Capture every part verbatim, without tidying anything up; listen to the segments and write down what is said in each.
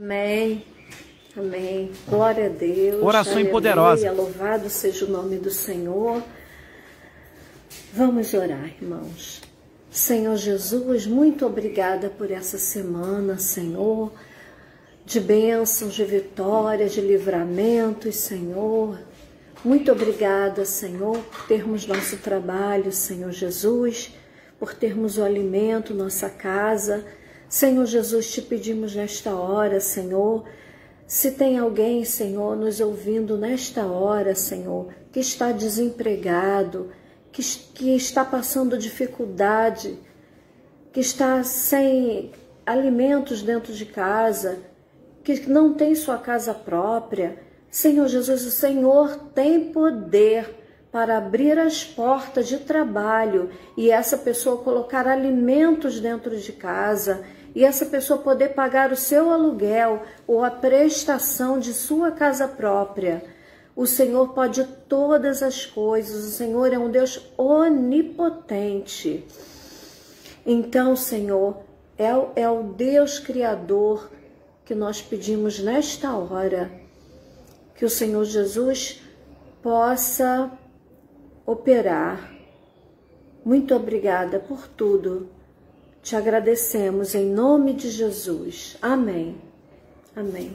Amém. Amém. Glória a Deus. Oração Aleluia. poderosa. Louvado seja o nome do Senhor. Vamos orar, irmãos. Senhor Jesus, muito obrigada por essa semana, Senhor, de bênçãos, de vitórias, de livramentos, Senhor. Muito obrigada, Senhor, por termos nosso trabalho, Senhor Jesus, por termos o alimento, nossa casa. Senhor Jesus, te pedimos nesta hora, Senhor, se tem alguém, Senhor, nos ouvindo nesta hora, Senhor, que está desempregado, que, que está passando dificuldade, que está sem alimentos dentro de casa, que não tem sua casa própria, Senhor Jesus, o Senhor tem poder para abrir as portas de trabalho e essa pessoa colocar alimentos dentro de casa e essa pessoa poder pagar o seu aluguel ou a prestação de sua casa própria. O Senhor pode todas as coisas, o Senhor é um Deus onipotente. Então, Senhor, é o, é o Deus Criador que nós pedimos nesta hora, que o Senhor Jesus possa operar. Muito obrigada por tudo. Te agradecemos em nome de Jesus. Amém. Amém.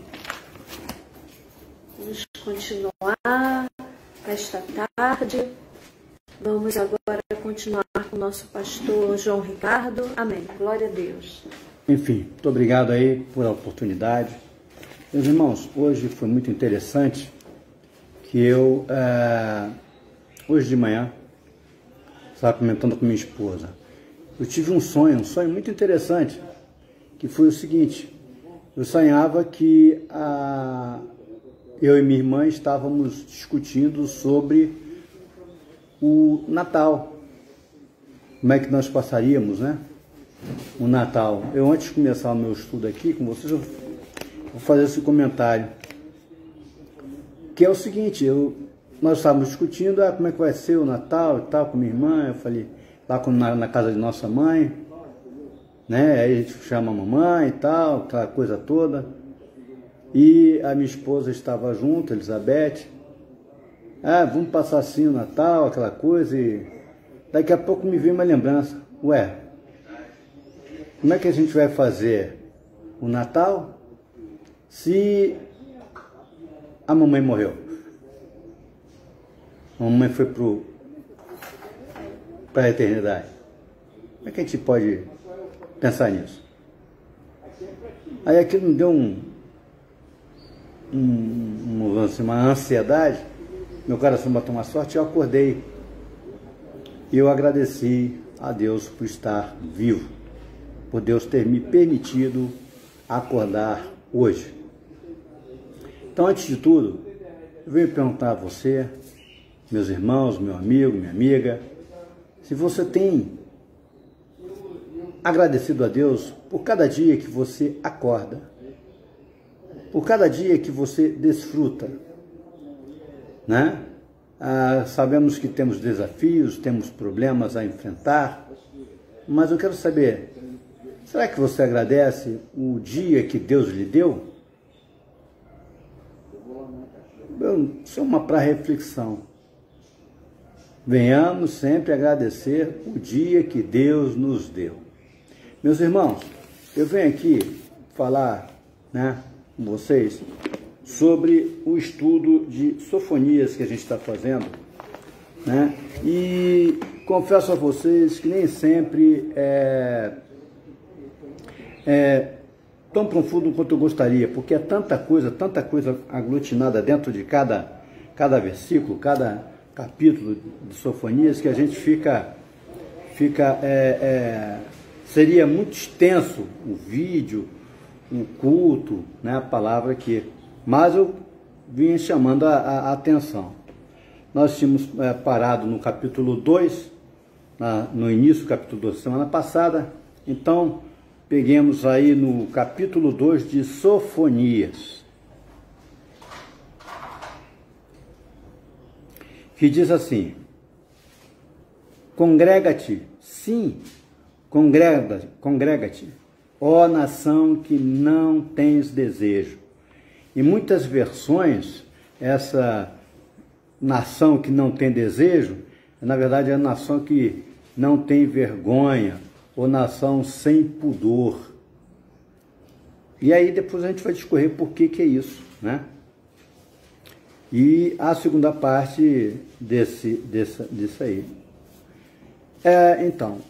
Vamos continuar esta tarde. Vamos agora continuar com o nosso pastor João Ricardo. Amém. Glória a Deus. Enfim, muito obrigado aí por a oportunidade. Meus irmãos, hoje foi muito interessante que eu, é, hoje de manhã, estava comentando com minha esposa. Eu tive um sonho, um sonho muito interessante, que foi o seguinte: eu sonhava que a, eu e minha irmã estávamos discutindo sobre o Natal. Como é que nós passaríamos, né? O Natal. Eu, antes de começar o meu estudo aqui com vocês, eu vou fazer esse comentário. Que é o seguinte, eu, nós estávamos discutindo ah, como é que vai ser o Natal e tal, com minha irmã. Eu falei, lá na, na casa de nossa mãe, né? Aí a gente chama a mamãe e tal, aquela coisa toda. E a minha esposa estava junto, Elizabeth. Ah, vamos passar assim o Natal, aquela coisa. E daqui a pouco me veio uma lembrança. Ué, como é que a gente vai fazer o Natal se a mamãe morreu? A mamãe foi para a eternidade. Como é que a gente pode pensar nisso? Aí aquilo me deu um, um, um, uma ansiedade, meu coração bateu uma sorte e eu acordei. E eu agradeci a Deus por estar vivo, por Deus ter me permitido acordar hoje. Então, antes de tudo, eu venho perguntar a você, meus irmãos, meu amigo, minha amiga, se você tem agradecido a Deus por cada dia que você acorda, por cada dia que você desfruta, né? Ah, sabemos que temos desafios, temos problemas a enfrentar, mas eu quero saber, será que você agradece o dia que Deus lhe deu? Isso é uma para reflexão. Venhamos sempre agradecer o dia que Deus nos deu. Meus irmãos, eu venho aqui falar, né, com vocês sobre o estudo de Sofonias que a gente está fazendo, né? E confesso a vocês que nem sempre é, é tão profundo quanto eu gostaria, porque é tanta coisa, tanta coisa aglutinada dentro de cada, cada versículo, cada capítulo de Sofonias, que a gente fica, fica é, é, seria muito extenso o vídeo, o culto, né, a palavra aqui, mas eu vim chamando a, a, a atenção. Nós tínhamos é, parado no capítulo dois, na, no início do capítulo dois, semana passada, então peguemos aí no capítulo dois de Sofonias, que diz assim: congrega-te, sim, congrega-te, congrega-te, ó nação que não tens desejo. Em muitas versões, essa nação que não tem desejo, na verdade é a nação que não tem vergonha, ou nação sem pudor. E aí depois a gente vai discorrer por que que é isso, né? E a segunda parte desse, desse, disso aí. É, então,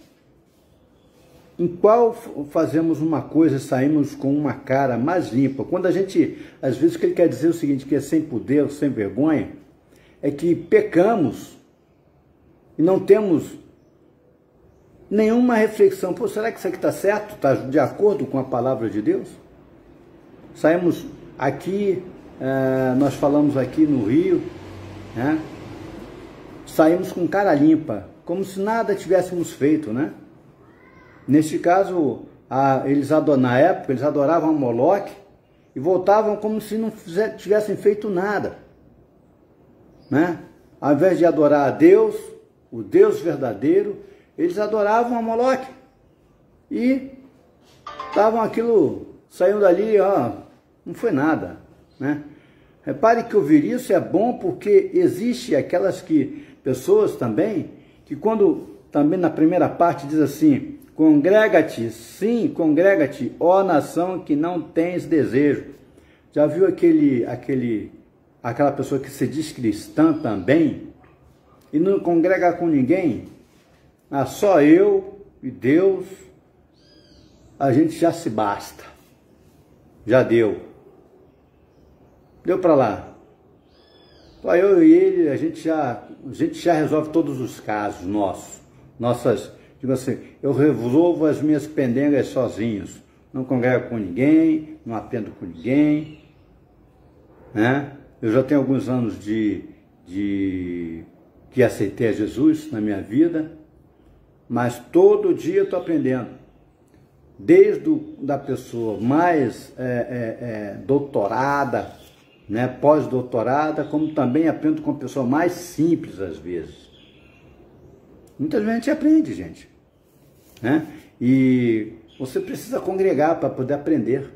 em qual fazemos uma coisa e saímos com uma cara mais limpa? Quando a gente, às vezes, o que ele quer dizer é o seguinte, que é sem poder, sem vergonha, é que pecamos e não temos nenhuma reflexão. Pô, será que isso aqui está certo? Está de acordo com a palavra de Deus? Saímos aqui, é, nós falamos aqui no Rio, né? Saímos com cara limpa, como se nada tivéssemos feito, né? Neste caso, a, eles adoravam, na época, eles adoravam Moloque e voltavam como se não fizer, tivessem feito nada, né? Ao invés de adorar a Deus, o Deus verdadeiro, eles adoravam a Moloque e estavam aquilo, saindo dali, ó, não foi nada, né? Repare que ouvir isso é bom porque existe aquelas que, pessoas também, que quando, também na primeira parte diz assim, congrega-te, sim, congrega-te, ó nação que não tens desejo. Já viu aquele, aquele, aquela pessoa que se diz cristã também e não congrega com ninguém? Ah, só eu e Deus, a gente já se basta. Já deu. Deu para lá. Só eu e ele, a gente já, a gente já resolve todos os casos nossos. Nossas, digo assim, eu resolvo as minhas pendengas sozinhos. Não congrego com ninguém, não aprendo com ninguém, né? Eu já tenho alguns anos de, de que aceitei a Jesus na minha vida, mas todo dia eu estou aprendendo. Desde o, da pessoa mais é, é, é, doutorada, né, pós-doutorada, como também aprendo com a pessoa mais simples às vezes. Muitas vezes a gente aprende, gente, né? E você precisa congregar para poder aprender,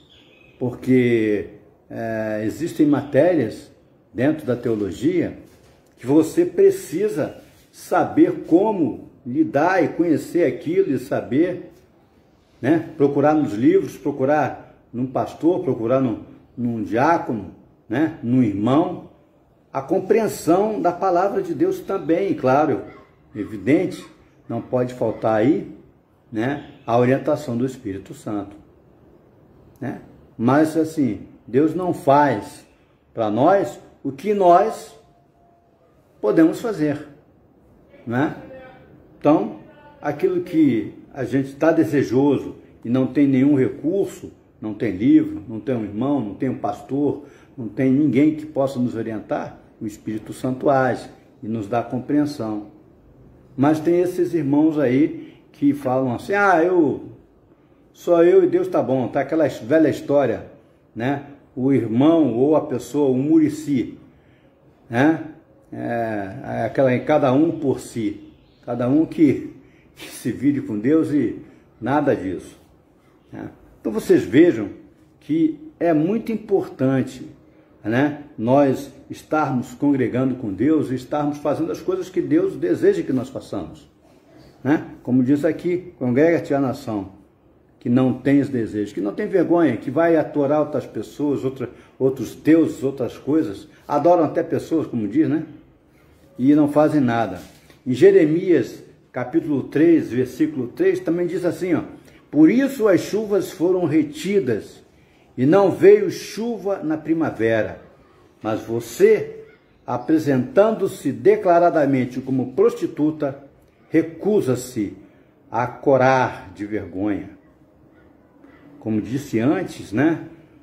porque é, existem matérias dentro da teologia que você precisa saber como lidar e conhecer aquilo e saber, né? Procurar nos livros, procurar num pastor, procurar num, num diácono, né? Num irmão, a compreensão da palavra de Deus também, claro, evidente, não pode faltar aí, né? A orientação do Espírito Santo, né? Mas assim, Deus não faz para nós o que nós podemos fazer, né? Então, aquilo que a gente está desejoso e não tem nenhum recurso, não tem livro, não tem um irmão, não tem um pastor, não tem ninguém que possa nos orientar, o Espírito Santo age e nos dá compreensão. Mas tem esses irmãos aí que falam assim, ah, eu, só eu e Deus tá bom, tá aquela velha história, né? O irmão ou a pessoa, o murici, né? É, é aquela em cada um por si, cada um que, que se vire com Deus e nada disso, né? Então vocês vejam que é muito importante, né, nós estarmos congregando com Deus e estarmos fazendo as coisas que Deus deseja que nós façamos, né? Como diz aqui, congrega-te a nação que não tens desejo, que não tem vergonha, que vai adorar outras pessoas, outra, outros deuses, outras coisas, adoram até pessoas, como diz, né? E não fazem nada. Em Jeremias, capítulo três, versículo três, também diz assim, ó, por isso as chuvas foram retidas e não veio chuva na primavera, mas você, apresentando-se declaradamente como prostituta, recusa-se a corar de vergonha. Como disse antes, né?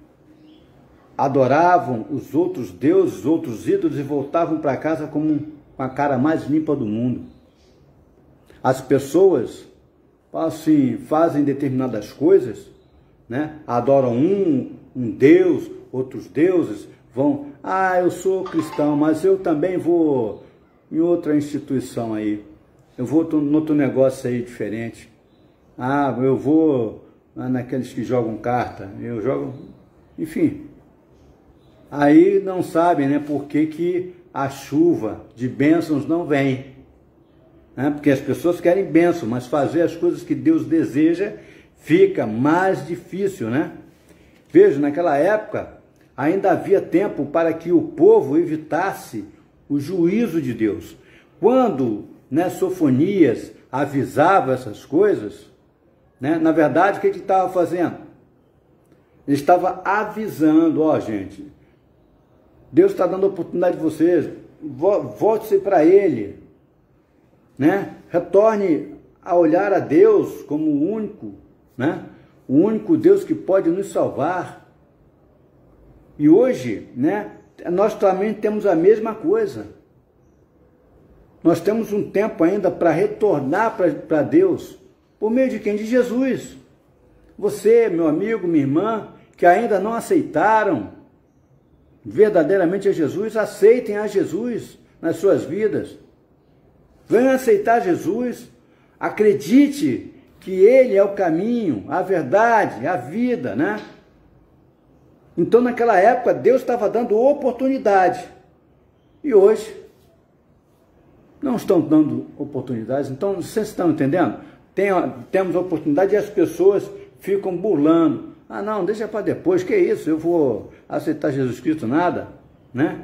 Adoravam os outros deuses, os outros ídolos e voltavam para casa como com a cara mais limpa do mundo. As pessoas assim, fazem determinadas coisas, né? Adoram um, um Deus, outros deuses, vão, ah, eu sou cristão, mas eu também vou em outra instituição aí, eu vou em outro negócio aí diferente, ah, eu vou naqueles que jogam carta, eu jogo, enfim. Aí não sabem, né, por que que a chuva de bênçãos não vem. Né? Porque as pessoas querem bênção, mas fazer as coisas que Deus deseja fica mais difícil, né? Veja, naquela época ainda havia tempo para que o povo evitasse o juízo de Deus. Quando, né, Sofonias avisava essas coisas, né, na verdade, o que ele estava fazendo? Ele estava avisando, ó gente, Deus está dando a oportunidade de vocês, volte-se para Ele, né? Retorne a olhar a Deus como o único, né? O único Deus que pode nos salvar. E hoje, né, nós também temos a mesma coisa. Nós temos um tempo ainda para retornar para Deus, por meio de quem? De Jesus. Você, meu amigo, minha irmã, que ainda não aceitaram verdadeiramente a Jesus, aceitem a Jesus nas suas vidas. Venham aceitar Jesus, acredite que Ele é o caminho, a verdade, a vida, né? Então, naquela época, Deus estava dando oportunidade. E hoje, não estão dando oportunidades. Então, vocês estão entendendo? Tem, temos oportunidade e as pessoas ficam burlando. Ah, não, deixa para depois, que isso, eu vou aceitar Jesus Cristo, nada, né?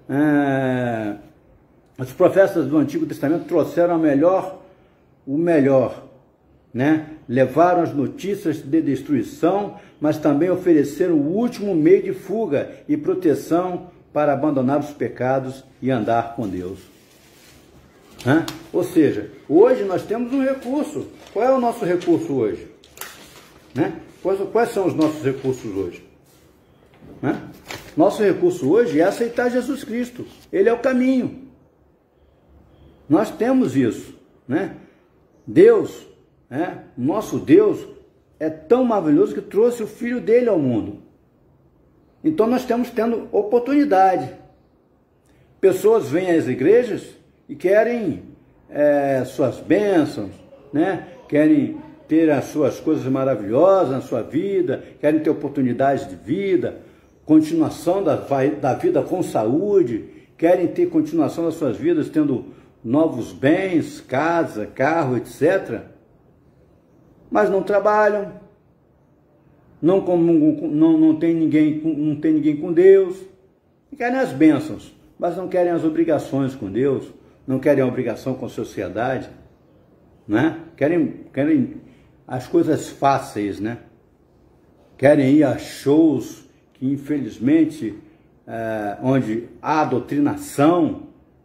É, os profetas do Antigo Testamento trouxeram a melhor, o melhor, né? Levaram as notícias de destruição, mas também ofereceram o último meio de fuga e proteção para abandonar os pecados e andar com Deus. Hã? Ou seja, hoje nós temos um recurso. Qual é o nosso recurso hoje? Né? Quais, quais são os nossos recursos hoje? Né? Nosso recurso hoje é aceitar Jesus Cristo. Ele é o caminho. Nós temos isso, né? Deus, né? Nosso Deus é tão maravilhoso que trouxe o Filho dele ao mundo. Então nós estamos tendo oportunidade. Pessoas vêm às igrejas e querem é, suas bênçãos, né? Querem ter as suas coisas maravilhosas na sua vida, querem ter oportunidades de vida, continuação da, da vida com saúde, querem ter continuação das suas vidas tendo novos bens, casa, carro, etcétera. Mas não trabalham, não, comungam, não, não, tem ninguém, não tem ninguém com Deus, e querem as bênçãos, mas não querem as obrigações com Deus, não querem a obrigação com a sociedade, né? Querem, querem as coisas fáceis, né? Querem ir a shows que, infelizmente, é, onde há doutrinação,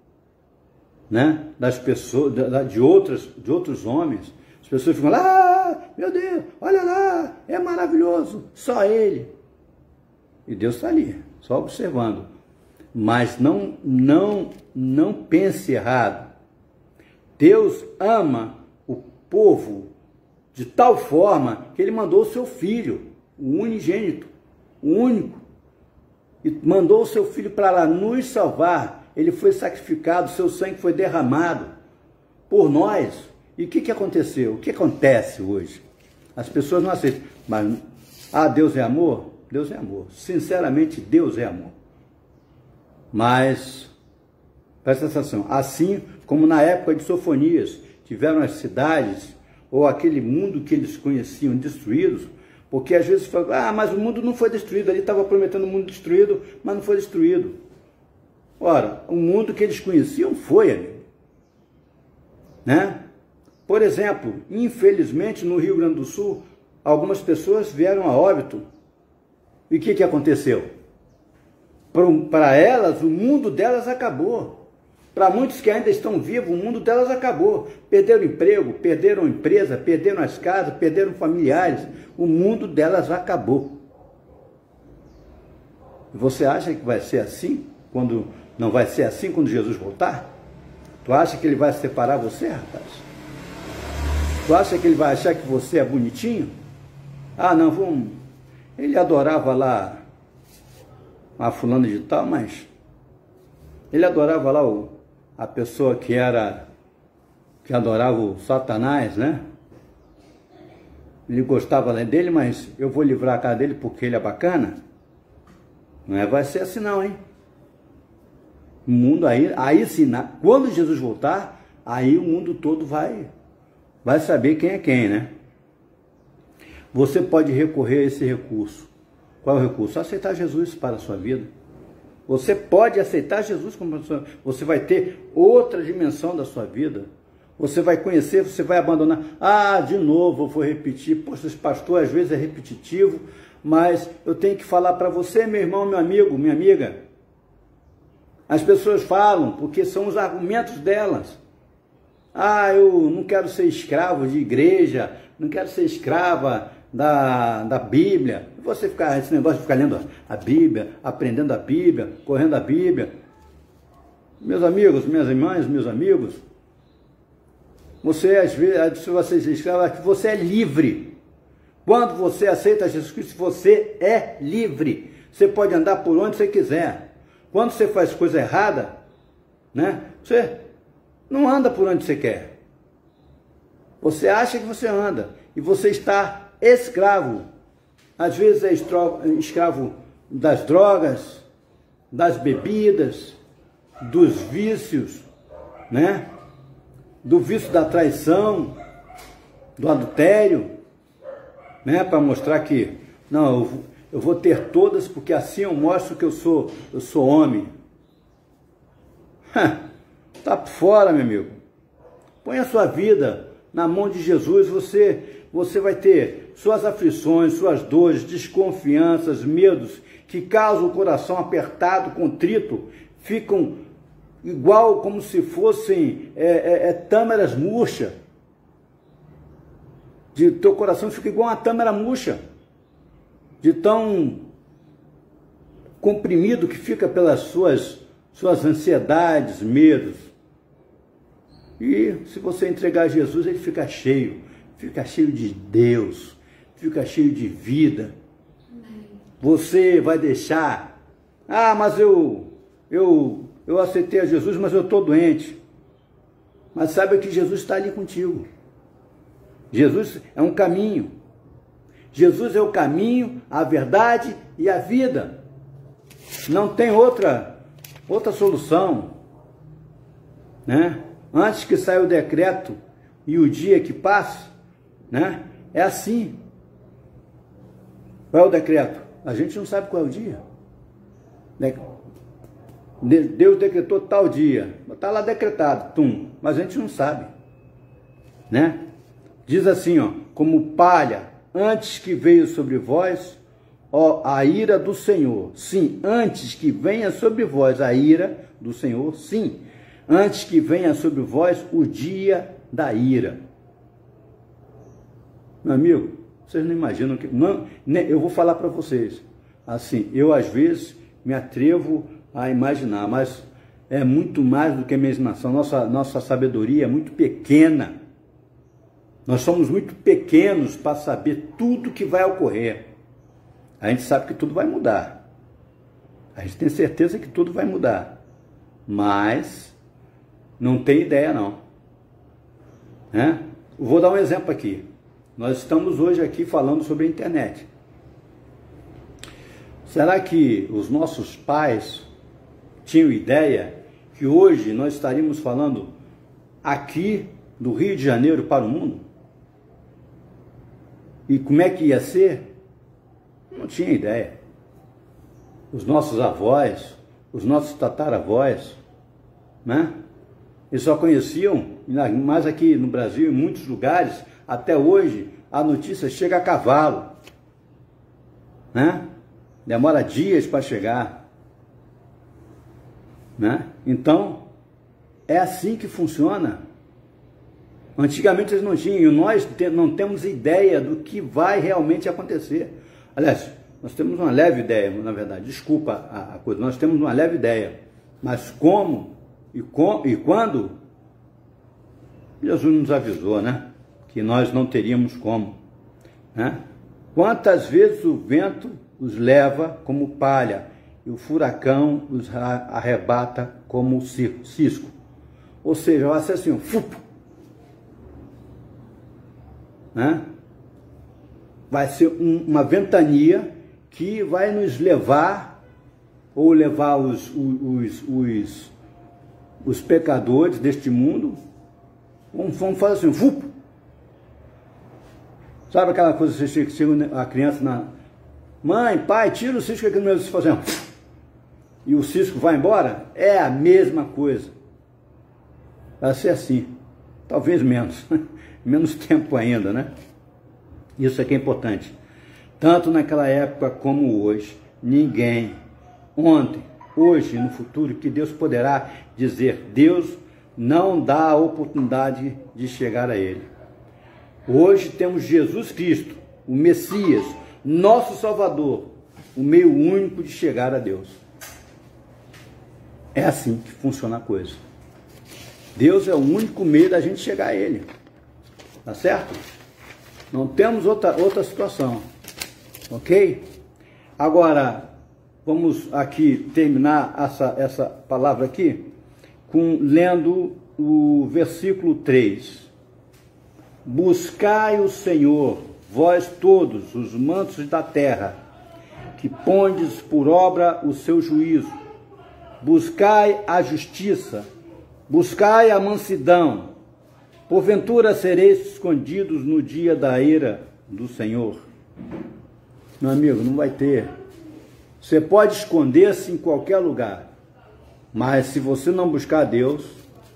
né, das pessoas, de, outras, de outros homens. As pessoas ficam lá, ah, meu Deus, olha lá, é maravilhoso, só Ele. E Deus está ali, só observando. Mas não, não, não pense errado. Deus ama o povo de tal forma que Ele mandou o seu Filho, o unigênito, o único, e mandou o seu Filho para lá nos salvar. Ele foi sacrificado, seu sangue foi derramado por nós. E o que, que aconteceu? O que acontece hoje? As pessoas não aceitam. Mas, ah, Deus é amor? Deus é amor. Sinceramente, Deus é amor. Mas, presta atenção, assim como na época de Sofonias, tiveram as cidades, ou aquele mundo que eles conheciam destruídos, porque às vezes falam, ah, mas o mundo não foi destruído, ali estava prometendo um mundo destruído, mas não foi destruído. Ora, o mundo que eles conheciam foi ali, né? Por exemplo, infelizmente no Rio Grande do Sul, algumas pessoas vieram a óbito. E o que, que aconteceu? Para elas, o mundo delas acabou. Para muitos que ainda estão vivos, o mundo delas acabou. Perderam emprego, perderam empresa, perderam as casas, perderam familiares. O mundo delas acabou. Você acha que vai ser assim? Quando não vai ser assim quando Jesus voltar? Tu acha que Ele vai separar você, rapaz? Tu acha que Ele vai achar que você é bonitinho? Ah, não, vamos... Ele adorava lá a fulana de tal, mas... Ele adorava lá o, a pessoa que era... Que adorava o Satanás, né? ele gostava dele, mas eu vou livrar a cara dele porque ele é bacana. Não é, vai ser assim não, hein? O mundo aí, aí sim, quando Jesus voltar, aí o mundo todo vai, vai saber quem é quem, né? Você pode recorrer a esse recurso. Qual é o recurso? Aceitar Jesus para a sua vida. Você pode aceitar Jesus como sua, você vai ter outra dimensão da sua vida. Você vai conhecer, você vai abandonar. Ah, de novo eu vou repetir. Poxa, esse pastor às vezes é repetitivo, mas eu tenho que falar para você, meu irmão, meu amigo, minha amiga. As pessoas falam porque são os argumentos delas. Ah, eu não quero ser escravo de igreja, não quero ser escrava da, da Bíblia. Você ficar, esse negócio de ficar lendo a Bíblia, aprendendo a Bíblia, correndo a Bíblia. Meus amigos, minhas irmãs, meus amigos, você, às vezes, se você é escravo, você é livre. Quando você aceita Jesus Cristo, você é livre. Você pode andar por onde você quiser. Quando você faz coisa errada, né, você não anda por onde você quer. Você acha que você anda e você está escravo. Às vezes é escravo das drogas, das bebidas, dos vícios, né? Do vício da traição, do adultério, né? Para mostrar que, não, eu, eu vou ter todas porque assim eu mostro que eu sou, eu sou homem. Tá por fora, meu amigo. Põe a sua vida na mão de Jesus, você, você vai ter suas aflições, suas dores, desconfianças, medos, que causam o coração apertado, contrito, ficam igual como se fossem é, é, é, tâmaras murchas. De teu coração fica igual uma tâmara murcha, de tão comprimido que fica pelas suas, suas ansiedades, medos. E se você entregar a Jesus, ele fica cheio, fica cheio de Deus, fica cheio de vida. Você vai deixar, ah, mas eu, eu, eu aceitei a Jesus, mas eu estou doente. Mas saiba que Jesus está ali contigo. Jesus é um caminho. Jesus é o caminho, a verdade e a vida. Não tem outra, outra solução, né? Antes que saia o decreto e o dia que passa, né? É assim. Qual é o decreto? A gente não sabe qual é o dia. Deus decretou tal dia. Está lá decretado, tum, mas a gente não sabe, né? Diz assim, ó, como palha, antes que veio sobre vós, ó, a ira do Senhor. Sim, antes que venha sobre vós a ira do Senhor, sim. Antes que venha sobre vós o dia da ira. Meu amigo, vocês não imaginam que... Não, eu vou falar para vocês. Assim, eu às vezes me atrevo a imaginar, mas é muito mais do que a imaginação. Nossa, nossa sabedoria é muito pequena. Nós somos muito pequenos para saber tudo que vai ocorrer. A gente sabe que tudo vai mudar. A gente tem certeza que tudo vai mudar. Mas não tem ideia não. Né? Eu vou dar um exemplo aqui. Nós estamos hoje aqui falando sobre a internet. Será que os nossos pais tinham ideia que hoje nós estaríamos falando aqui do Rio de Janeiro para o mundo? E como é que ia ser? Não tinha ideia. Os nossos avós, os nossos tataravós, né? Eles só conheciam, mas aqui no Brasil, em muitos lugares, até hoje, a notícia chega a cavalo, né? Demora dias para chegar, né? Então, é assim que funciona. Antigamente eles não tinham, e nós não temos ideia do que vai realmente acontecer. Aliás, nós temos uma leve ideia, na verdade, desculpa a, a coisa, nós temos uma leve ideia, mas como e, com, e quando, Jesus nos avisou, né? Que nós não teríamos como, né? Quantas vezes o vento os leva como palha e o furacão os arrebata como cisco. Ou seja, vai ser assim, fup, né? vai ser um, uma ventania que vai nos levar, ou levar os, os, os, os pecadores deste mundo, vamos, vamos fazer assim, vup. Sabe aquela coisa, você chega, chega a criança na... Mãe, pai, tira o cisco aqui no meu cisco, fazendo... E o cisco vai embora? É a mesma coisa. Vai ser assim. Talvez menos. Menos tempo ainda, né? Isso aqui é importante. Tanto naquela época como hoje, ninguém, ontem, hoje e no futuro, que Deus poderá dizer, Deus não dá a oportunidade de chegar a Ele. Hoje temos Jesus Cristo, o Messias, nosso Salvador, o meio único de chegar a Deus. É assim que funciona a coisa. Deus é o único meio da gente chegar a Ele. Tá certo? Não temos outra, outra situação. Ok? Agora, vamos aqui terminar essa, essa palavra aqui, com, lendo o versículo três. Buscai o Senhor, vós todos os mantos da terra, que pondes por obra o seu juízo. Buscai a justiça, buscai a mansidão, porventura sereis escondidos no dia da ira do Senhor. Meu amigo, não vai ter. Você pode esconder-se em qualquer lugar, mas se você não buscar Deus,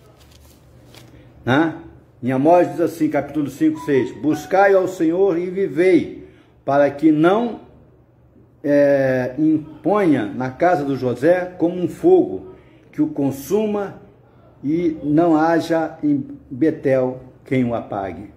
né? Em Amós diz assim, capítulo cinco, seis, buscai ao Senhor e vivei, para que não é, imponha na casa do José como um fogo, que o consuma e não haja em Betel quem o apague.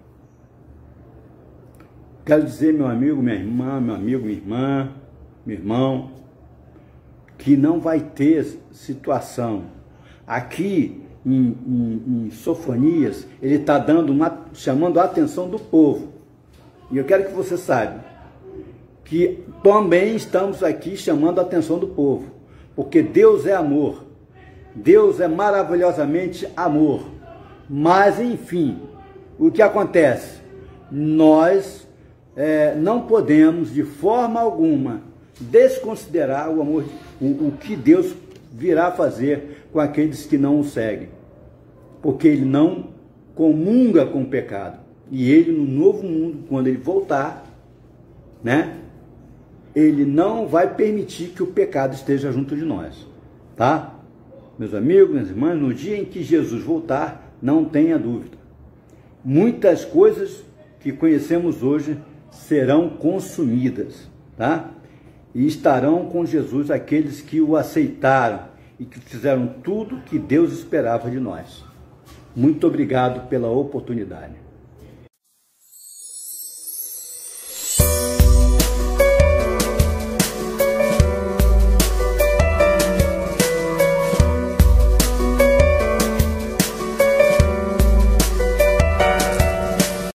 Quero dizer, meu amigo, minha irmã, meu amigo, minha irmã, meu irmão, que não vai ter situação. Aqui em, em, em Sofonias, ele está dando uma, chamando a atenção do povo. E eu quero que você saiba que também estamos aqui chamando a atenção do povo, porque Deus é amor. Deus é maravilhosamente amor. Mas, enfim, o que acontece? Nós é, não podemos, de forma alguma, desconsiderar o amor, o, o que Deus virá fazer com aqueles que não o seguem. Porque Ele não comunga com o pecado. E Ele, no novo mundo, quando Ele voltar, né, Ele não vai permitir que o pecado esteja junto de nós. Tá? Meus amigos, minhas irmãs, no dia em que Jesus voltar, não tenha dúvida, muitas coisas que conhecemos hoje serão consumidas, tá? E estarão com Jesus aqueles que o aceitaram e que fizeram tudo que Deus esperava de nós. Muito obrigado pela oportunidade.